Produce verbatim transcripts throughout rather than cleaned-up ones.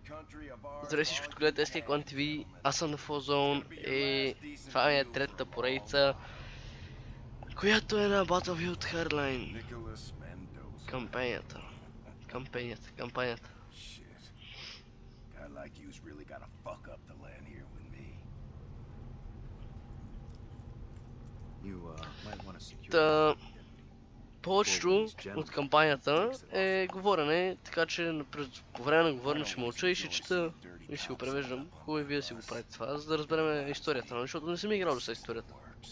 Здравей всички, които гледате ес кей Clan ти ви, аз съм на Fullzone и това е третата поредица, която е на Battlefield Hardline. Кампанията. Кампанията, кампанията. Та, повечето от кампанията е говорене, така че по време на говорене ще мълча и ще чета и ще го превеждам. Хубаво и вие да си го правите това, за да разберем историята, защото не съм играл с историята.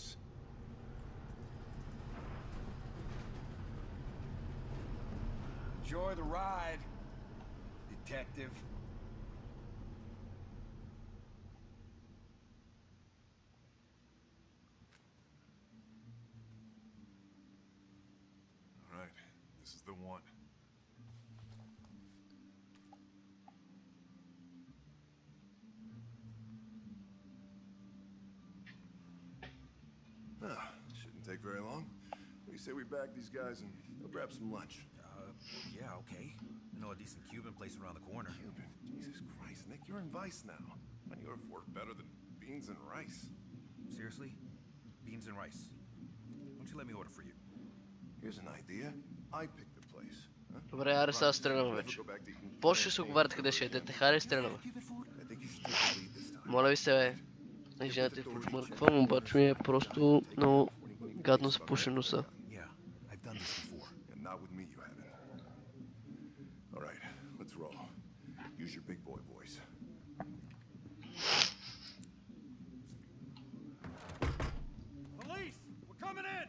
Enjoy the ride, detective. All right, this is the one. Ah, shouldn't take very long. We say we bag these guys and they'll grab some lunch. Yeah, okay. I know a decent Cuban place around the corner. Cuban? Jesus Christ, Nick, you're in Vice now. Man, you afford better than beans and rice. Seriously? Beans and rice. Why don't you let me order for you? Here's an idea. I pick the place. Huh? Добре, аре сега стрелям вече. После ще се оговарят къде ще ядете, харе стрелям. Моля ви се, бе. Извинете, почмърквам, обаче ми е просто много гадно запушено са. Use your big boy voice. Police! We're coming in!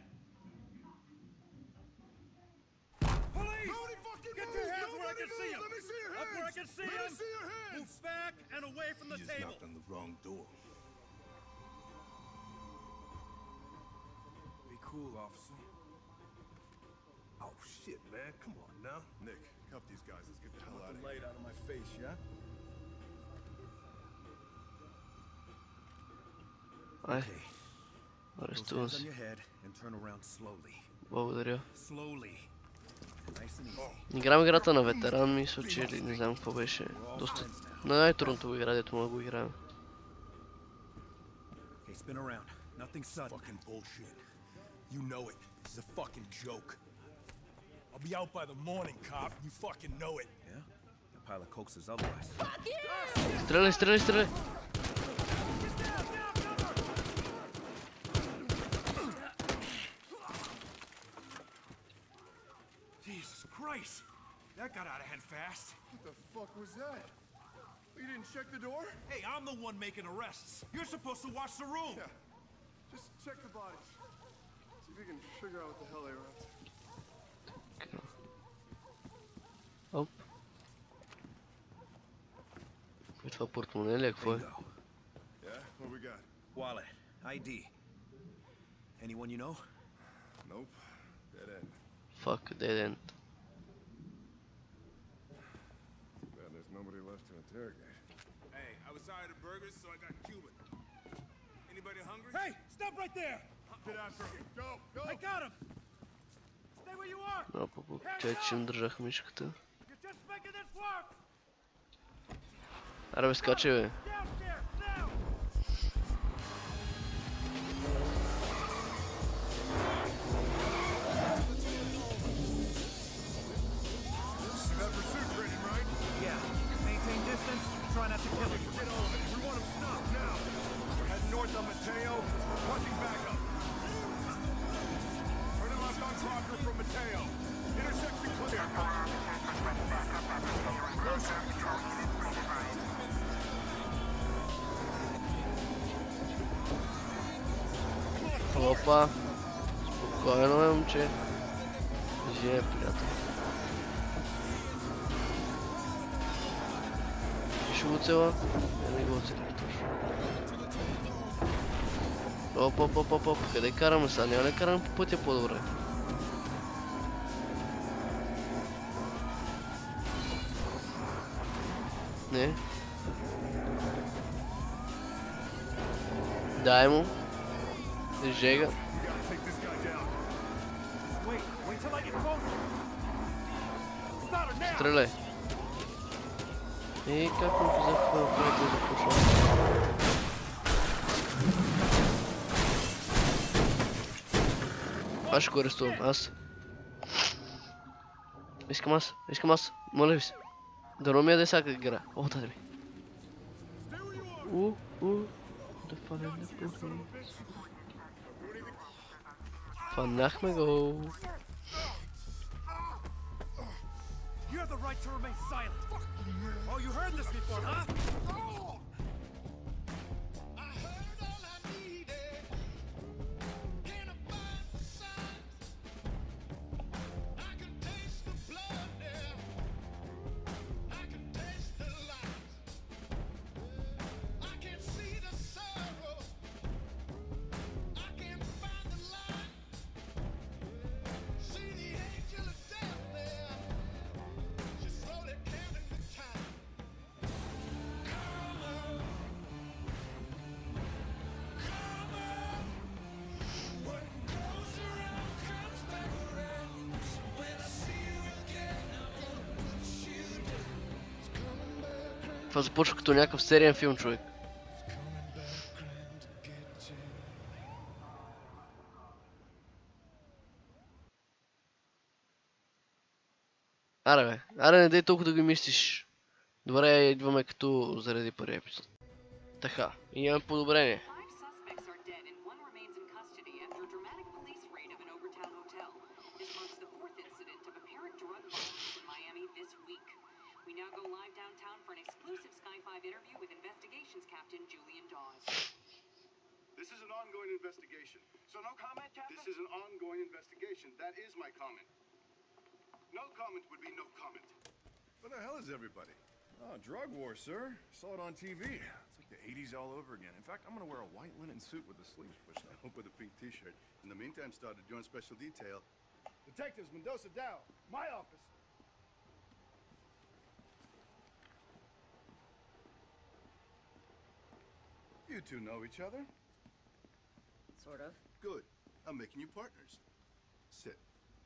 Police! Nobody fucking Get move! your hands Nobody where I can move! see them! Let me see your Up hands! where I can see Let them! me see your hands! Move back and away from the You just table! knocked on the wrong door. Be cool, officer. Oh shit, man! Come on now, Nick. Cuff these guys. Let's get the hell out of here. Light out of my face, yeah? Ай, Okay. арестувам Hands on се. your head and turn around slowly. Благодаря. Slowly. Nice and easy. Играм играта на ветеран, мисля, че или не знам какво беше. Доста... На най-трудното го игра, дето мога го играем. Okay, spin around. Nothing sudden. Fucking bullshit. You know it. This is a fucking joke. I'll be out by the morning, cop. You fucking know it. Yeah? The pilot coaxes otherwise. Стреляй, стреляй, стреляй! Jesus Christ! That got out of hand fast. What the fuck was that? You didn't check the door? Hey, I'm the one making arrests. You're supposed to watch the room. Yeah. Just check the bodies. See if you can figure out what the hell they were up to. Оп. Е, това портмоне ли е? Какво е? Yeah? What we got? Wallet. I D. Anyone you know? Nope. Dead end. Fuck, dead end. Man, there's nobody left to interrogate. Hey, I was tired of burgers, so I got Cuban. Anybody hungry? Hey, stop right there! Get after him. Go, go! I got him! Stay where you are! А, по тя че не държах мишката. You're just making this work! Аре бе, скачай бе. Downstairs, now! You got pursuit training, right? Yeah. Maintain distance. Try not to kill him. Get on it. We want him stopped now. We're heading north on Mateo. Punching back up. Turning left on Crocker from Mateo. Intersection clear. Опа. Спокойно е, момче. Живее, приятел. Ще го цела? Не, не го оцелих точно. Оп, оп, оп, оп, оп. Къде караме сега? Няма ли караме по пътя по-добре? Не. Дай му. Жега. Стреляй. И как он взял это запушил? Acho que agora estou mas Escamas, escamas, moleves. Dormia de saca gra. Oh, tá bem. Uh, uh. The fallen the police. Vandaag me go. You have the right to remain silent. Oh, you heard this before, huh? Това започва като някакъв сериен филм, човек. Аре бе, аре не дей толкова да ги мислиш. Добре, идваме като заради първи епизод. Така, и имаме подобрение. Interview with Investigations Captain Julian Dawes. This is an ongoing investigation. So no comment, Captain? This is an ongoing investigation. That is my comment. No comment would be no comment. Where the hell is everybody? Oh, drug war, sir. Saw it on T V. It's like the eighties all over again. In fact, I'm gonna wear a white linen suit with the sleeves pushed up. With a pink t-shirt. In the meantime, start a joint special detail. Detectives Mendoza Dow, my office. You two know each other? Sort of. Good. I'm making you partners. Sit.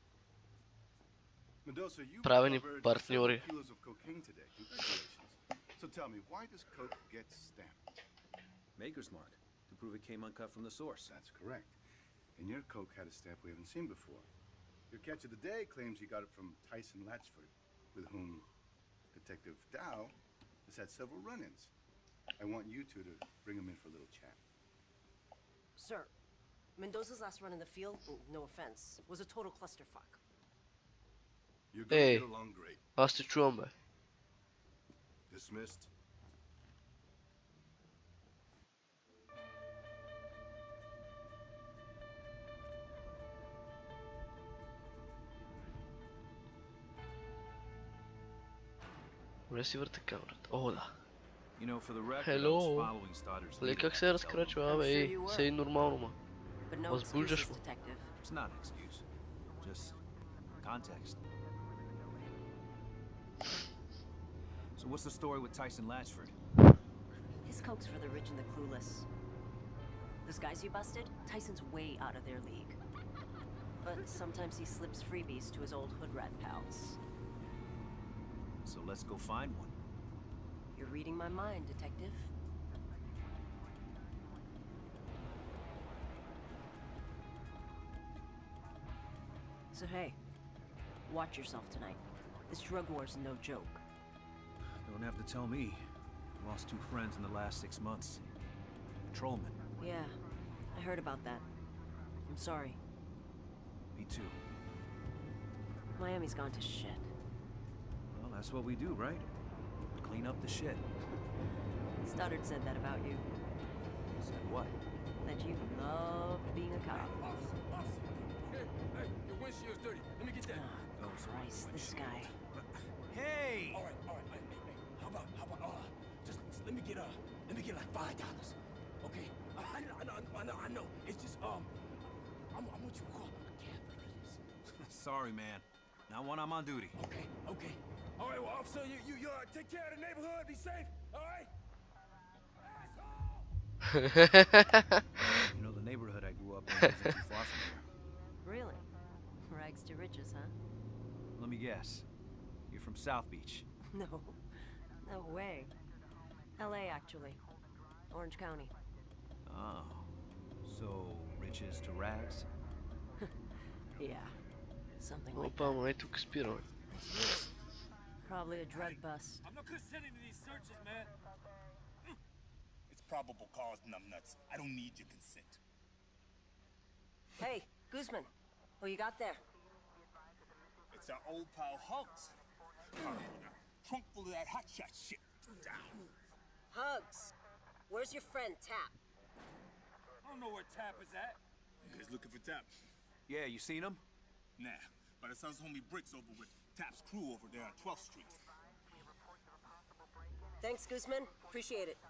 Mendoza, you Правени recovered партньори. several kilos of cocaine today. Congratulations. So tell me, why does coke get stamped? Maker's mark, to prove it came uncut from the source. That's correct. And your coke had a stamp we haven't seen before. Your catch of the day claims you got it from Tyson Latchford, with whom Detective Dow has had several run-ins. I want you two to bring him in for a little chat. Sir, Mendoza's last run in the field, no offense, was a total clusterfuck. You're gonna Hey. get along great. Аз те чувам, бе. Dismissed. Добре си върта камерата. О, да. You know, for the record, Hello. I was following Stoddar's Ле, lead. как се разкрачва, бе, ей, се и нормално, ма. But no Възбуждаш excuses, му. Detective. It's not an excuse, just context. So what's the story with Tyson Latchford? His coke's for the rich and the clueless. Those guys you busted, Tyson's way out of their league. But sometimes he slips freebies to his old hood rat pals. So let's go find one. You're reading my mind, Detective. So hey, watch yourself tonight. This drug war's no joke. Don't have to tell me. Lost two friends in the last six months. Patrolmen. Yeah, I heard about that. I'm sorry. Me too. Miami's gone to shit. Well, that's what we do, right? Clean up the shit. Stoddard said that about you. Said what? That you loved being a cop. Officer, officer. Hey, hey, your windshield's dirty. Let me get that. Oh, Christ, this guy. Hey! All right, all right, hey, hey, hey. How about, how about, uh, just, just let me get, uh, let me get like five dollars, okay? I, I, know, I know, I know, I know. It's just, um, I'm, I'm what you call a cab, please. Sorry, man. Not when I'm on duty. Okay, okay. All right, well, officer, you, you, you uh, take care of the neighborhood. Be safe. All right. Asshole! You know, the neighborhood I grew up in isn't too far from here. Really? Rags to riches, huh? Let me guess. You're from South Beach. No. No way. L A actually. Orange County. Oh. So, riches to rags? Yeah. Something like Opa, that. mãe, tu que inspirou. Probably a drug bust. I'm not consenting to these searches, man. It's probable cause, numbnuts. I don't need your consent. Hey, Guzman. Who you got there? It's our old pal Hugs. Uh, trunk full of that hotshot shit. Down. Hugs. Where's your friend, Tap? I don't know where Tap is at. You guys looking for Tap? Yeah, you seen him? Nah, but it sounds homie Bricks over with Tap's crew over there on twelfth street. Thanks, Guzman. Appreciate it.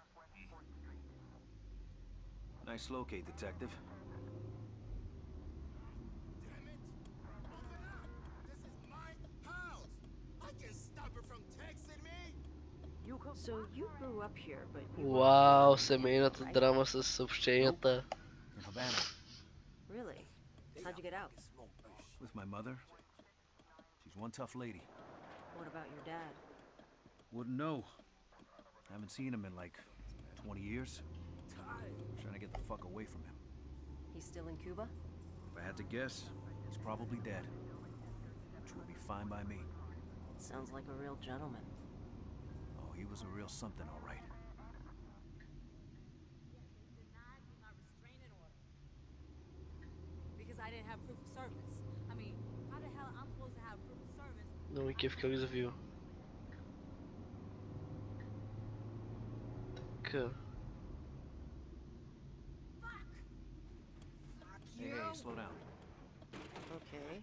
Nice locate, detective. Damn it! Open up! This is my house! I can stop her from texting me! So you grew up here, but you Wow, семейната драма с съобщенията. In Havana. Really? How'd you get out? With my mother. She's one tough lady. What about your dad? Wouldn't know. Haven't seen him in like twenty years. Trying to get the fuck away from him. He's still in Cuba? If I had to guess, he's probably dead. Which would be fine by me. Sounds like a real gentleman. Oh, he was a real something, all right. Because I didn't have proof of service. I mean, how the hell I'm supposed to have proof of service? Não me quer ficar desafio. Que? Hey, hey, slow down. Okay.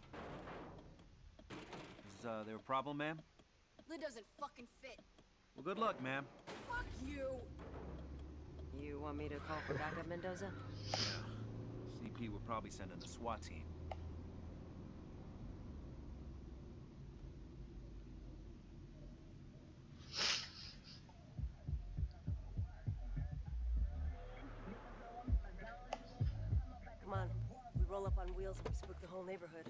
Is uh, there a problem, ma'am? Lid doesn't fucking fit. Well, good luck, ma'am. Fuck you! You want me to call for backup, Mendoza? Yeah. C P would probably send in the SWAT team. Come on. We roll up on wheels and we spook the whole neighborhood.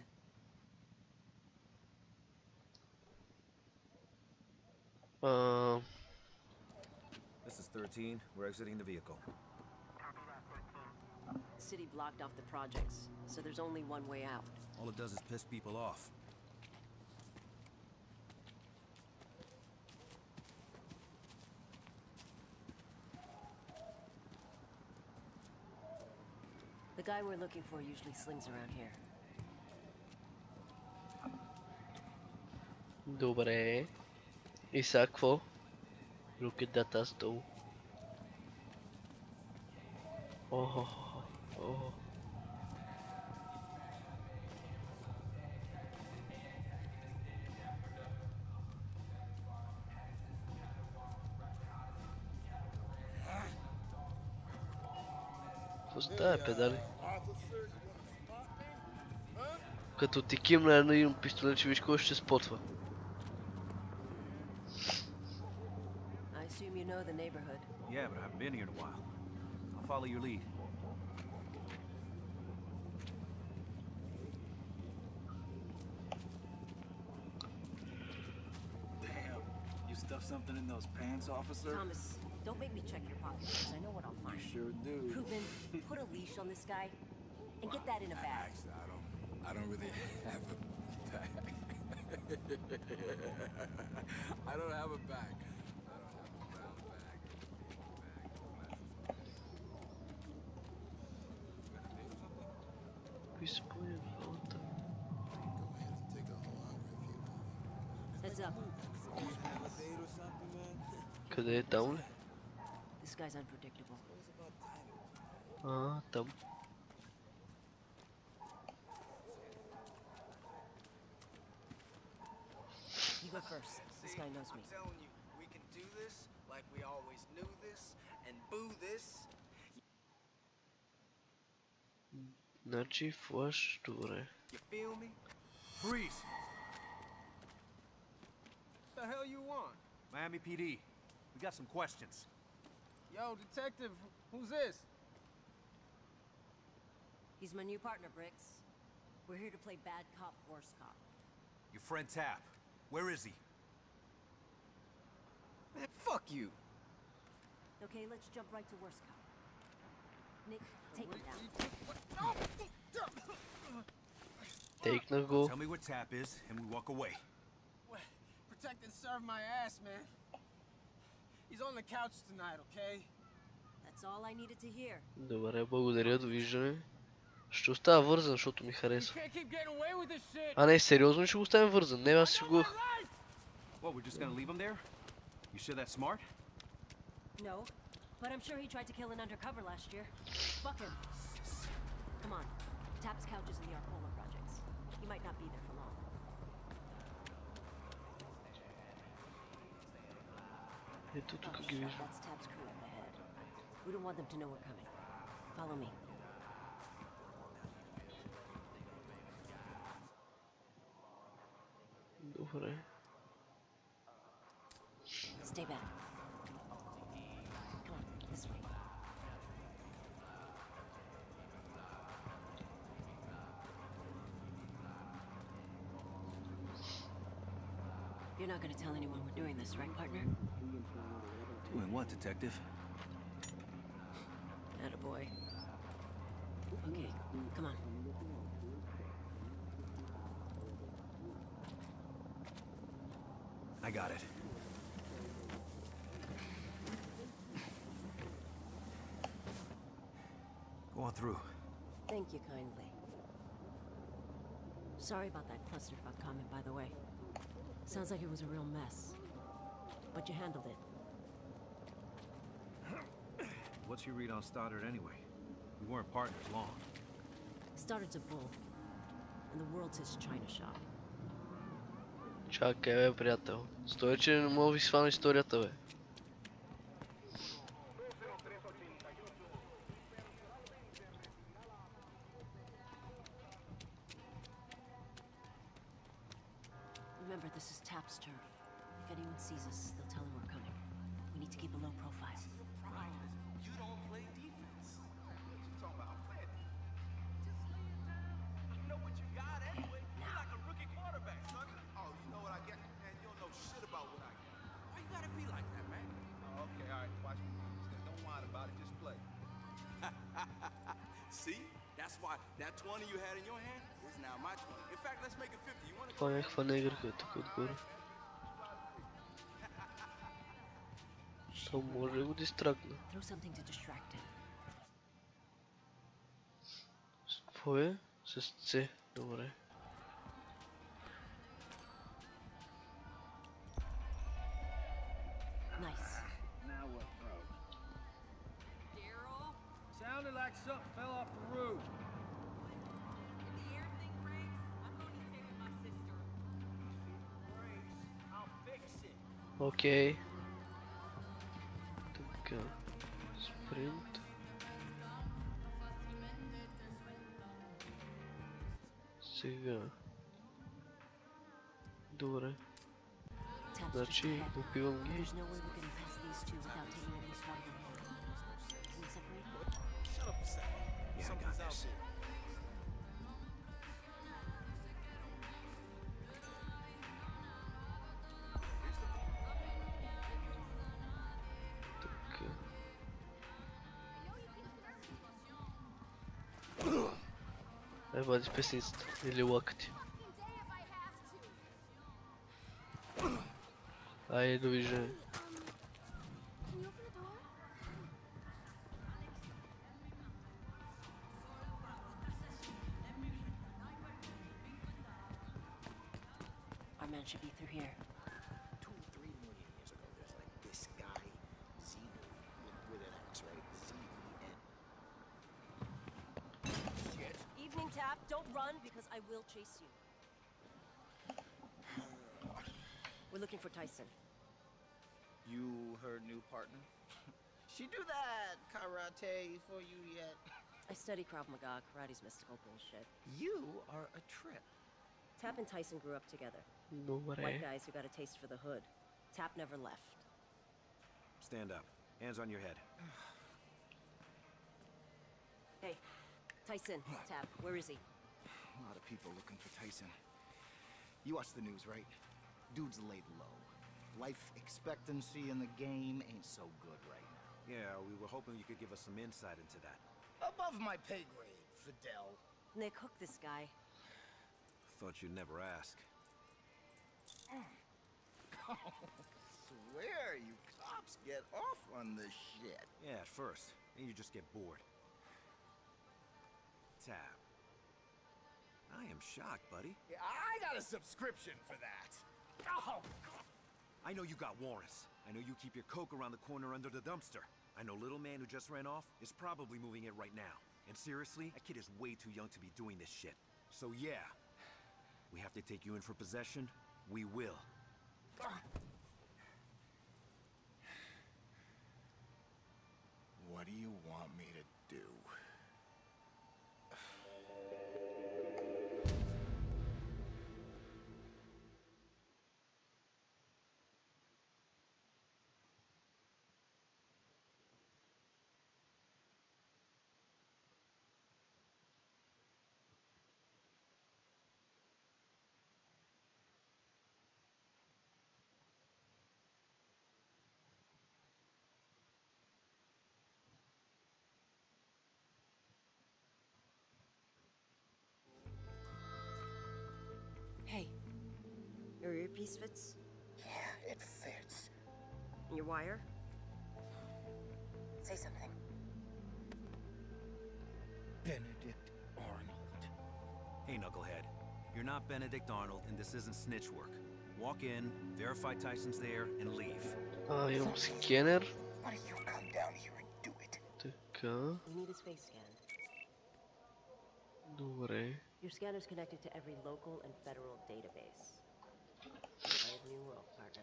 Uh, This is thirteen. We're exiting the vehicle. The city blocked off the projects, so there's only one way out. All it does is piss people off. The guy we're looking for usually slings around here. Добре. И сега какво? Look at that as though. Oh, oh. Какво става, педали? Като ти кимна на един пистолет, че виж кой ще спотва. I assume you know the neighborhood. Yeah, but I haven't been here in a while. I'll follow your lead. Damn, you stuffed something in those pants, officer? Thomas, don't make me check your pockets, because I know what I'll find. Sure do. Krugman, put a leash on this guy, and get that in a bag. Actually, I don't, I don't really have a bag. I don't have a bag. Heads up. Къде е там ли? This guy's unpredictable. А, там. You go first. This guy knows me. I'm telling you, we can do this like we always knew this, and boo this. Значи флаш, добре. You feel me? Freeze! What the hell you want? Miami P D. We got some questions. Yo, detective, who's this? He's my new partner, Bricks. We're here to play bad cop, worse cop. Your friend Tap. Where is he? Man, fuck you. Okay, let's jump right to worst cop. Nick, take him down. Take na go. Tell me what Tap is, and we walk away. Protect and serve my ass, man. He's on the couch tonight, okay? That's all I needed to hear. Добре, благодаря, довиждане. Ще оставя вързан, защото ми харесва. А не, сериозно ли ще го оставим вързан? Не, аз си го... What, we're just gonna leave him there? You sure that's smart? No, but I'm sure he tried to kill an undercover last year. Fuck him. Come on. Tap's couch is in the Arcola projects. He might not be there for long. Ето тук ги виждам. That's Tap's crew up ahead. We don't want them to know we're coming. Follow me. Добре. Stay back. Come on, this way. You're not gonna tell anyone we're doing this, right, partner? Doing what, detective? Attaboy. Okay, come on. I got it. Go on through. Thank you kindly. Sorry about that clusterfuck comment, by the way. Sounds like it was a real mess. But you handled it. What's your read on Stoddard anyway? We weren't partners long. Stoddard's a bull. And the world's his china shop. Чакай, бе, приятел. Стой, че не мога ви свана историята, бе. Remember, this is Tap's turf. If anyone sees us, they'll tell him we're coming. We need to keep a low profile. You don't play defense. What you talking about? I'm playing defense. Just lay it down. You know what you got anyway. You're like a rookie quarterback, son. Oh, you know what I get? Man, you don't know shit about what I get. Why you gotta be like that, man? Oh, okay, all right. Watch me. Don't whine about it. Just play. See? That's why that twenty you had in your hand is now my twenty. In fact, let's make it fifty. You want to Това е някаква негърка тук отгоре. То може да го дистракна. Throw something to distract him. Какво е? С С. Добре. Nice. Now what, bro? Daryl, Sounded like something fell off the roof. if the air thing breaks, I'm going to stay with my sister. I'll fix it. Окей. Така. Спринт. Сега. Добре. Tap's just Значи, ahead. убивам ги. There's no way we're getting past these two without taking at least one of them down. Can we separate? Shut up a second. Yeah, I got Something's out this. there. Така. Ай, бъди песницата. Или лакъти. Ай, довиждане. Our man should be through here. Two, three million years ago, there's like this guy, Zeno, with, with an X, right? Z E N. Shit. Evening, Tap. Don't run because I will chase you. We're looking for Tyson. You her new partner? She do that karate for you yet? I study Krav Maga. Karate's mystical bullshit. You are a trip. Tap and Tyson grew up together. Добре. White guys who got a taste for the hood. Tap never left. Stand up. Hands on your head. Hey, Tyson, Tap, where is he? A lot of people looking for Tyson. You watch the news, right? Dude's laid low. life expectancy in the game ain't so good right now. Yeah, we were hoping you could give us some insight into that. Above my pay grade, Fidel. Nick, hook this guy. Thought you'd never ask. Oh, swear you cops get off on this shit. Yeah, at first. Then you just get bored. Tab. I am shocked, buddy. Yeah, I got a subscription for that. Oh, I know you got warrants. I know you keep your coke around the corner under the dumpster. I know little man who just ran off is probably moving it right now. And seriously, that kid is way too young to be doing this shit. So yeah, we have to take you in for possession. We will. What do you want me to do? Hey, your earpiece fits? Yeah, it fits. Your wire? Say something. Benedict Arnold. Hey, Knucklehead. You're not Benedict Arnold, and this isn't snitch work. Walk in, verify Tyson's there, and leave. Ah, e um scanner. Why don't you come down here and do it? Така. We need his face scanned. Добре. Your scanner's connected to every local and federal database. Brave new world, partner.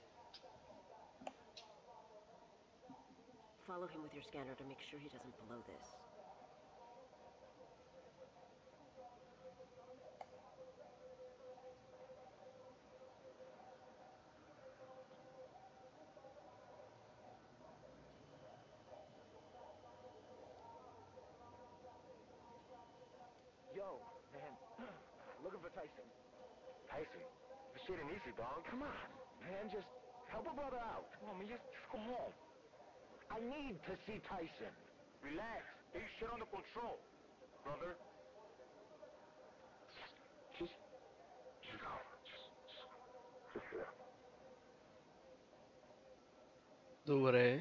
Follow him with your scanner to make sure he doesn't blow this. Yo, man, looking for Tyson. Tyson? This shit ain't easy, dog. Come on, man, just help a brother out. Come on, man, just, just go home. I need to see Tyson. Relax. Get your shit under control, brother. Just, just go. Just, just, just go. Добре.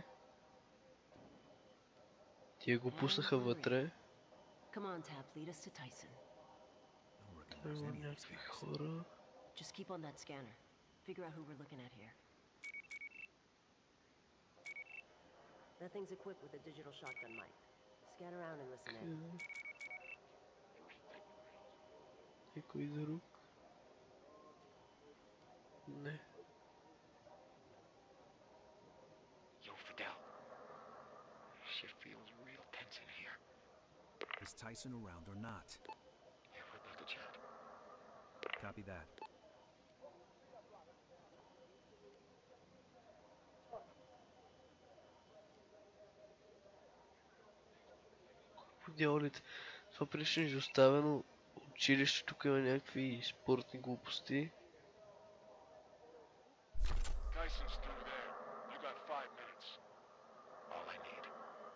Тия го пуснаха вътре. Come on, Tab, lead us to Tyson. Има някакви хора. Just keep on that scanner. Figure out who we're looking at here. That thing's equipped with a digital shotgun mic. Scan around and listen in. Някой друг? Не. Yo, Fidel. Shit feels real tense in here. Is Tyson around or not? Yeah, we're about to chat. Copy that. Дяволите. Това прилича изоставено училище. Тук има някакви спортни глупости. Tyson's through there. You got five minutes. All I need.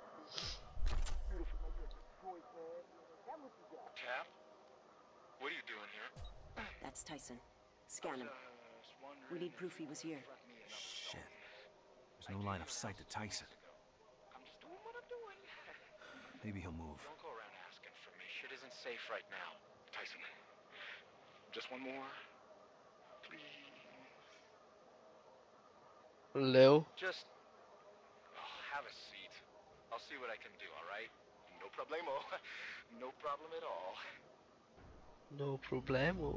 Cap? What are you doing here? That's Tyson. Scan him. We need proof he was here. Shit. There's no line of sight to Tyson. I'm just doing what I'm doing. Maybe he'll move. Don't go around asking for me. Shit isn't safe right now. Tyson. Just one more. Please. Leo. Just oh, have a seat. I'll see what I can do, alright? No problemo. No problem at all. No problemo.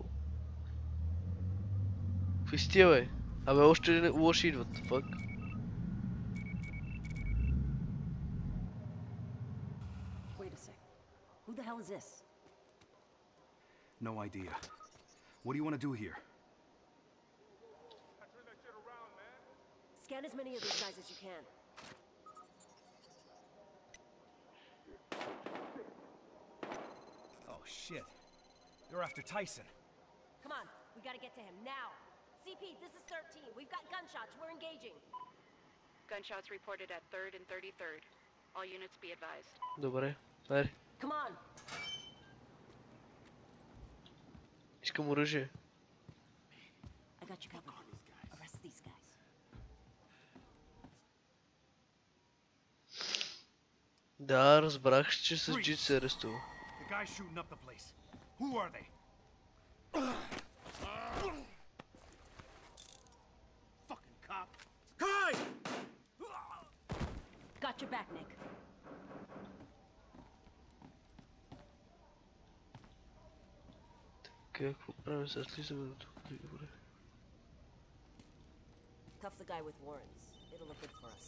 Какви си тия, бе? Абе, още лоши идват, fuck. Wait a sec. Who the hell is this? No idea. What do you want to do here? Scan as many of these guys as you can. Oh shit. You're after Tyson. Come on, we gotta get to him now. C P, this is thirteen. We've got gunshots. We're engaging. Gunshots reported at third and thirty-third. All units be advised. Добре, айде. Come on. Искам оръжие. I got you covered. Arrest these guys. Да, разбрах, че с джит се арестува. The guys shooting up the place. Who are they? Fucking cop. Kai! Got your back, Nick. Какво правим сега? Слизаме до тук. Добре. Cuff the guy with warrants. It'll look good for us.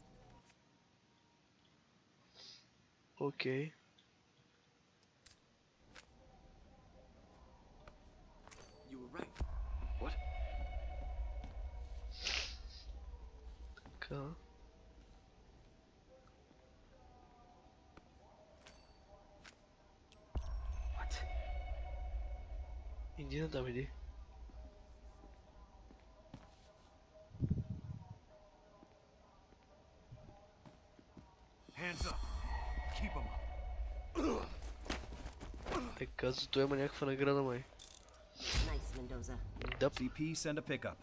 Окей. You were right. What? Така. What? Иди натам, иди. Hands up. Keep them up. Така, зато има някаква награда, май. Nice, Mendoza. Да. C P, send a pickup.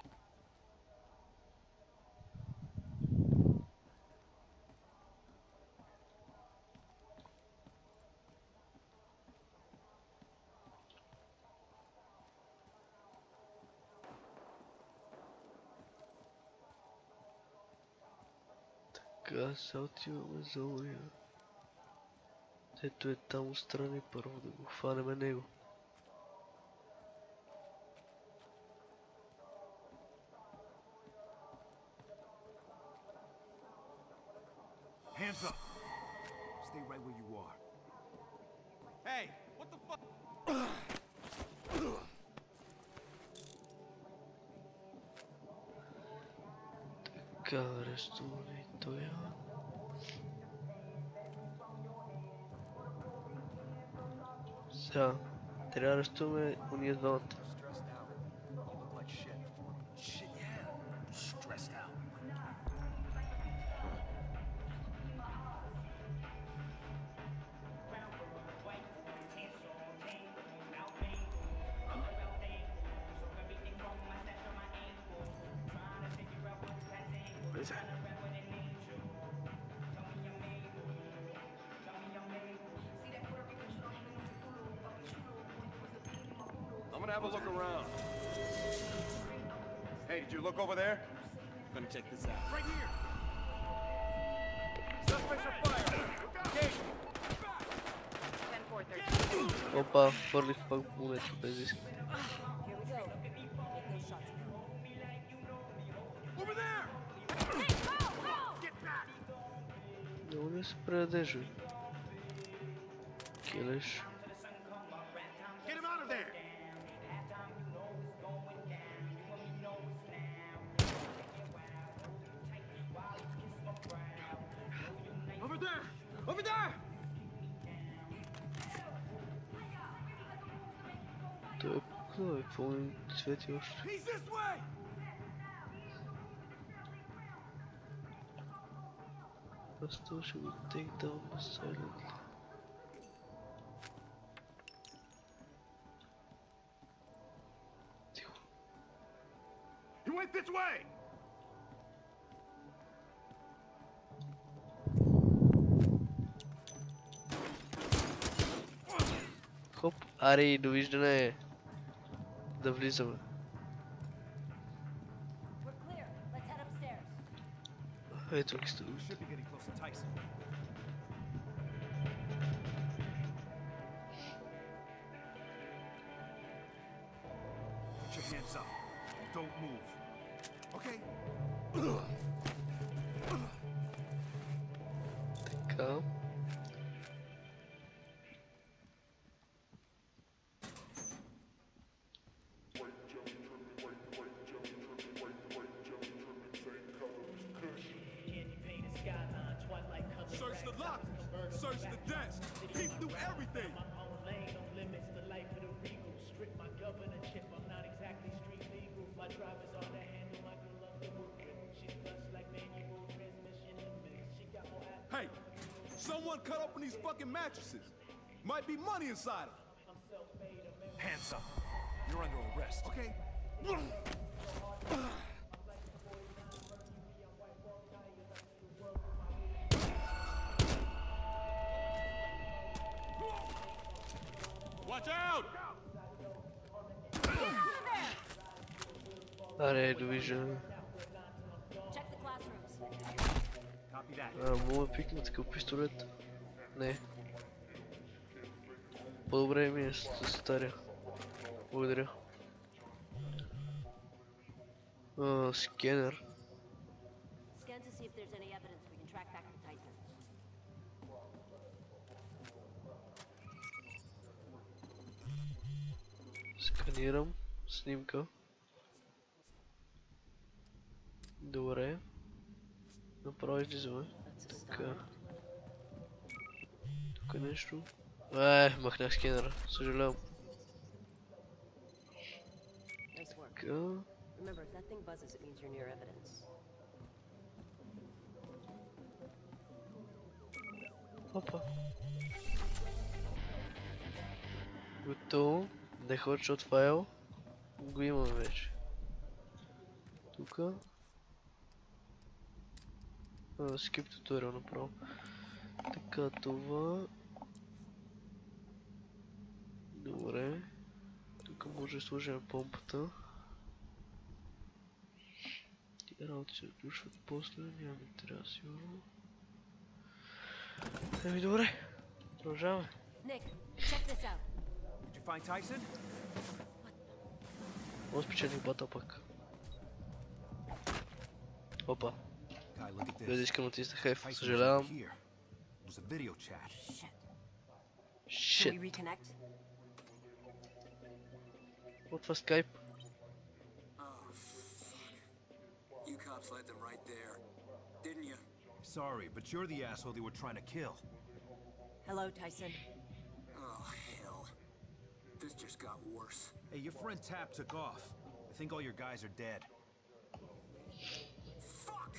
Така, сега отиваме за уния. Ето е там отстрани първо, да го хванеме него. Hands up. Stay right where you are. Hey, what the fuck? Така, арестуване и той. Сега, трябва да арестуваме уния двамата. Shit, yeah. Stressed out. What is that? I'm gonna have a look around. Hey, did you look over there? I'm gonna check this out. Right here. Suspects are fired. Engage. ten four thirteen. Опа, хвърлих пак бунето без искане. Here we go. Get those shots. Over there. Hey, go, go! Get back. Много не се предадежи. Келеш. Get him out of there. Over there. Over there. Той е пукнал, е, какво ми свети още? He's this way. Аз това ще го take down silently. Тихо. He went this way. Хоп, аре и довиждане. Да влизаме. We're clear. Let's head upstairs. Ето ги сте. We should be getting close to Tyson. Put your hands up. Don't move. Okay? Така. Search the locker. Search the desk. Peep through everything. Strip my governorship, I'm not exactly street legal. My Hey, someone cut open these fucking mattresses. Might be money inside of them. Hands up. You're under arrest. Okay. Watch out! Are division. Check the classrooms. Copy that. А, мога да пикна такъв пистолет? Не. По-добре ми е с стария. Благодаря. А, скенер. Scan to see if there's any evidence we can track back to Tyson. Сканирам снимка. Добре. Направо излизаме. Така. Тук е нещо. Е, махнах скенера. Съжалявам. Nice work. Така. Remember, if that thing buzzes, it means you're near evidence. Опа. Готово. Не хедшот файл. Го имаме вече. Тука. Скип туториал направо. Така, това. Добре. Тук може да сложим помпата. Тия работи се отключват после, няма ми трябва сигурно. Еми добре. Продължаваме. Nick, check this out. Did you find Tyson? Може спечелих бата пак. Опа. Guy, look at Без да this. искам да тисна хеф, Tyson was съжалявам. over here. It was a video chat. Shit. Can Shit. we reconnect? What was Skype? Oh, fuck. You cops led them right there, didn't you? Sorry, but you're the asshole they were trying to kill. Hello, Tyson. Oh, hell. This just got worse. Hey, your friend Tap took off. I think all your guys are dead. Fuck!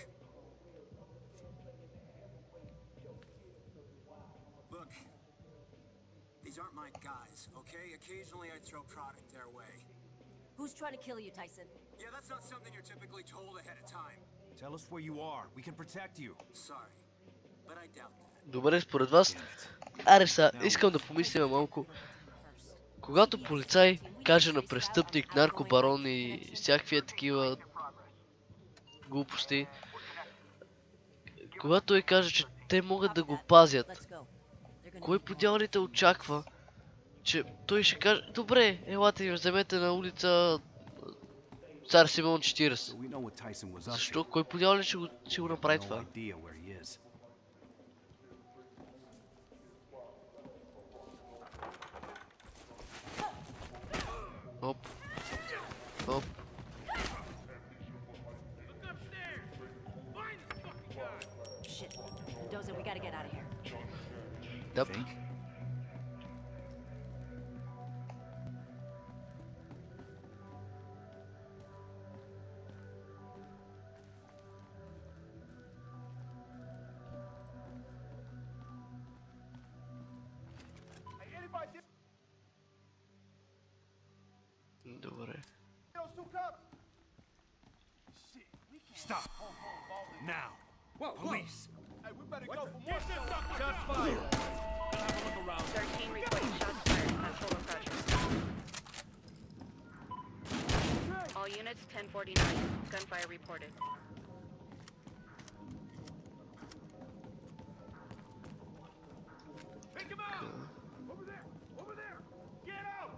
Look, these aren't my guys, okay? Occasionally I throw product their way. Who's trying to kill you, Tyson? Yeah, that's not something you're typically told ahead of time. Tell us where you are. We can protect you. Sorry, but I doubt that. Добре, според вас. Аре са, искам да помислим малко. Когато полицай каже на престъпник, наркобарон и всякакви такива глупости, когато той каже, че те могат да го пазят, кой по дяволите очаква, че той ще каже, добре, елате и вземете на улица Цар Симеон четиридесет. Защо? Кой по дяволите ще го, ще го направи това? Оп. Оп. Shit. Doza, we gotta get out of here. Yep. Добре. Stop. Now. Whoa, Police. Hey, we better go for more shots fired. Have a look around. thirteen reporting shots fired at total pressure. All units ten forty-nine. Gunfire reported. Pick him out. Over there. Over there. Get out.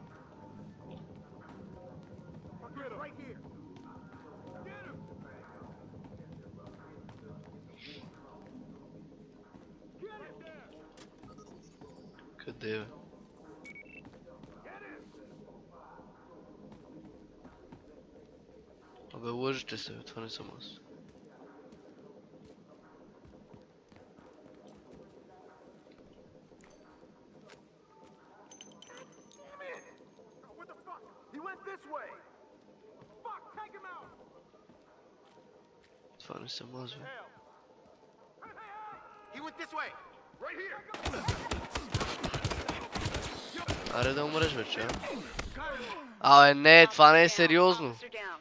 Get him. Right here. Get him. Get him there. Къде бе? Абе, лъжете се, бе, това не съм аз. What the fuck? He went this way. Fuck, take him това не се мазва. Аре да умреш вече, а? Абе не, това не е сериозно.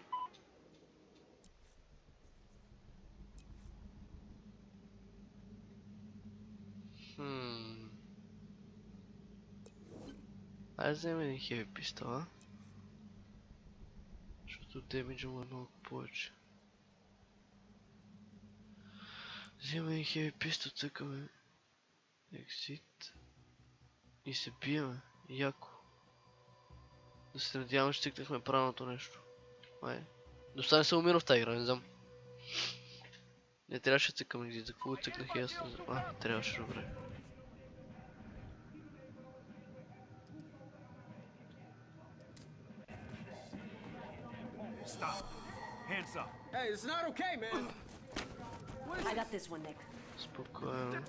Хм. Айде вземем един хеви пистол, а? Защото демиджа му е много повече. Вземем един хеви пистол, цъкаме. Exit. И се биеме. Яко. Да се надяваме, че цикнахме правилното нещо. Айде. Достане се умира в тази игра, не знам. Не трябваше да цъкам exit, за какво цъкнах и аз не знам. А, трябваше, добре. Stop. Hands up. Hey, it's not okay, man. I got this one, Nick. Спокойно.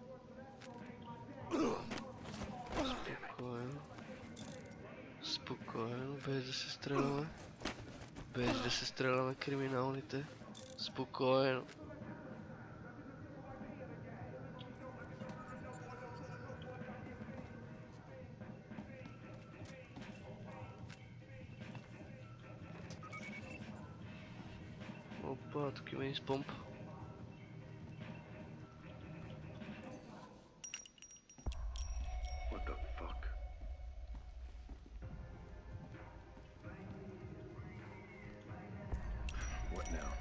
Спокойно. Спокойно, без да се стреляме. Без да се стреляме криминалните. Спокойно. Опа, тук има и спомп. What the fuck? What now?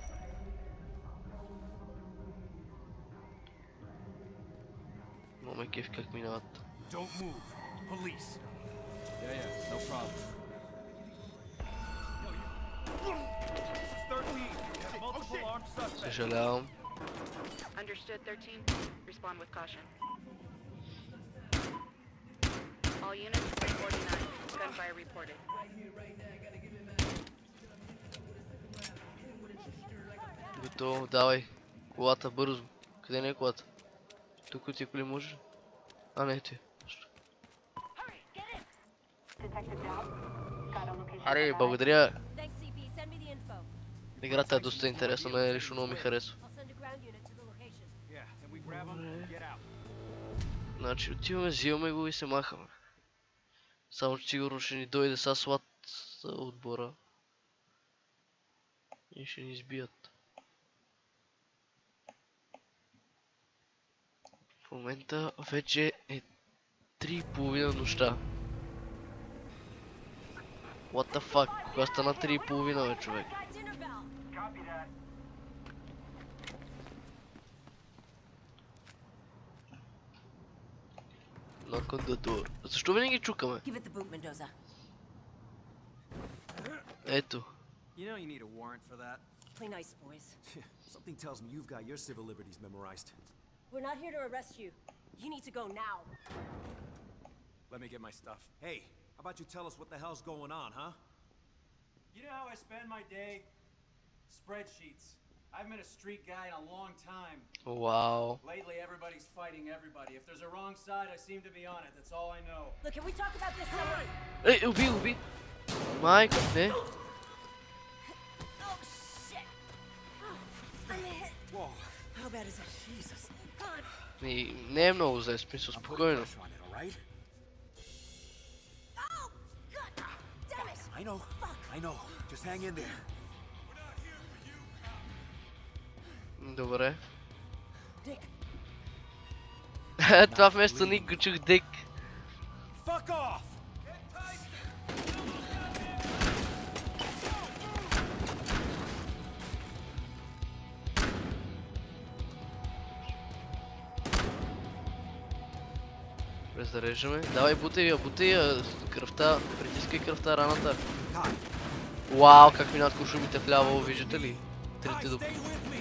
Много ме кеф как минават. Don't move. Police. Yeah, yeah, no problem. thirteen. Multiple armed suspects. Съжалявам. Understood, thirteen. Respond with caution. All units, three forty-nine. Gunfire reported. Готово, давай. Колата, бързо. Къде не е колата? Тук ти коли можеш? А, не ти. Аре, благодаря. Играта е доста интересна, мен лично много ми харесва. Значи отиваме, взимаме го и се махаме. Само че сигурно ще ни дойде са слад за отбора. И ще ни избият. В момента вече е три и половина нощта. What the fuck? Кога стана три и половина, бе, човек? Knock on the door. Защо винаги чукаме? Ето. You know you need a warrant for that. Play nice, boys. Something tells me you've got your civil liberties memorized. We're not here to arrest you. You need to go now. Let me get my stuff. Hey, how about you tell us what the hell's going on, huh? You know how I spend my day? Spreadsheets. I haven't been a street guy in a long time. Wow. Lately, everybody's fighting everybody. If there's a wrong side, I seem to be on it. That's all I know. Look, can we talk about this somewhere? Ей, уби, уби. Майка, не. Oh, shit. I'm hit. Whoa. How bad is it? Jesus. God. И не е много зле, смисъл, спокойно. Oh, God. Damn it. I know. I know. Just hang in there. Добре. Dick. Това вместо Ник го чух Дик. Fuck off! Презареждаме. Давай, бутай я, бутай я. Кръвта, притискай кръвта, раната. Вау, как минат куршумите вляво, виждате ли? Трите дупки.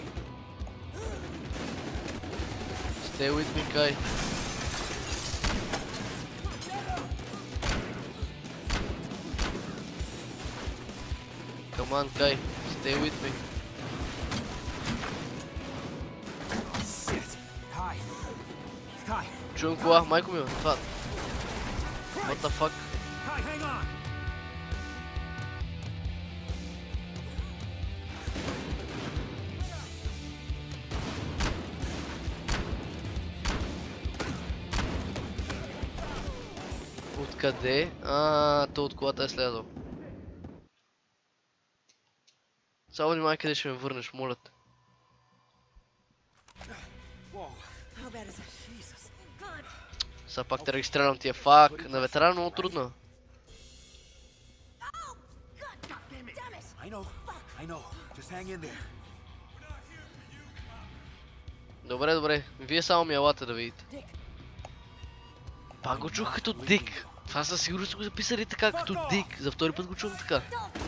Stay with me, Kai. Come on, Kai. Stay with me. Kai. Kai. Чувам кола, майко ми, това. What the fuck? Kai, hang on. Къде? А, то от колата е слязал. Само внимай къде ще ме върнеш, моля те. Сега пак те регистрирам тия фак. На ветеран е много трудно. Добре, добре. Вие само ми елате да видите. Пак го чух като Дик. Това със сигурност го записали така, като Дик. За втори път го чувам така.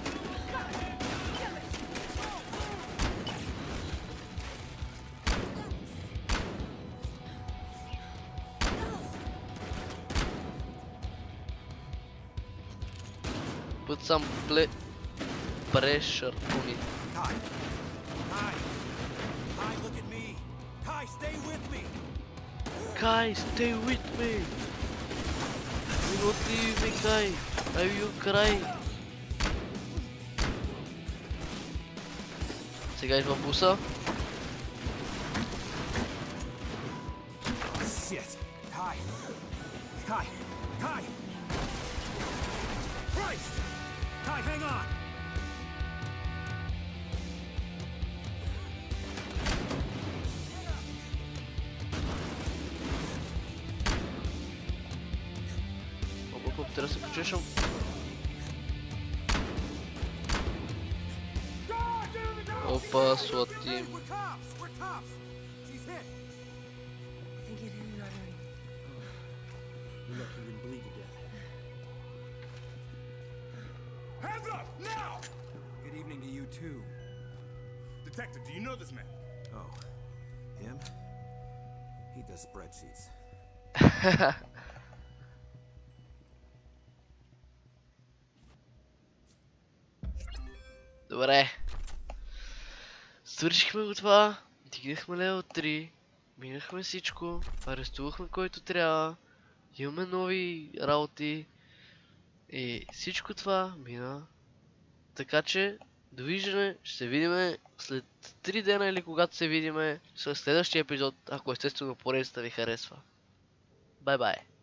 Put some ple pressure on it. Kai, Kai, Kai, look at me. Kai, stay with me. Kai, stay with me. Do not leave me, Kai. I will cry. Сега идва буса. Shit. Kai, Kai, Kai. Christ! Kai, hang on! Opa, opa, teraz się pocieszą. Opa, SWAT team. We're cops! We're cops! She's hit! I think it hit an artery. You're lucky you didn't bleed to death. Hands up! Now! Good evening to you too. Detective, do you know this man? Oh, him? He does spreadsheets. Добре. Свършихме го това. Дигнахме левел три. Минахме всичко. Арестувахме който трябва. Имаме нови работи. И всичко това мина. Така че, довиждане, ще се видиме след три дена или когато се видиме с следващия епизод, ако естествено поредицата ви харесва. Бай-бай!